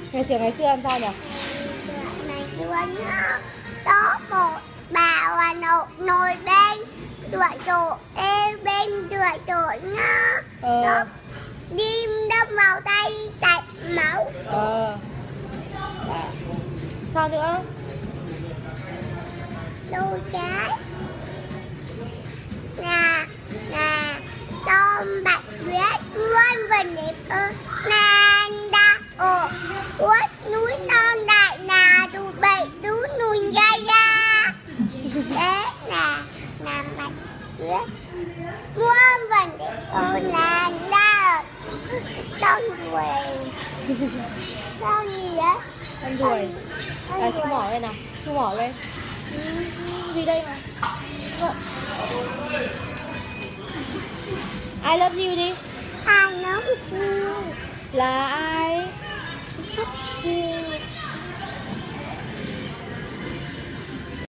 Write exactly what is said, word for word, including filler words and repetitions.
Ngày xưa ngày xưa làm sao nhỉ? Ngày xưa nhá, có một bà và nồi nồi bên tuổi chỗ em bên tuổi chỗ nhá. Ờ. Đó, đim đâm vào tay chảy máu. Ờ. Sao nữa? Đôi trái là là tôm bạch tuyết luôn và nếp ơ nan đa ồ quất núi non đại nà đủ bảy đủ núi ga ga. Đấy là là bạch tuyết luôn và nếp ơ nan đa con ruồi. Con gì đấy? Con ruồi. À, chú mỏ lên nào, chú mỏ lên. Gì đây mà? I love you đi. I love you. Là ai? You.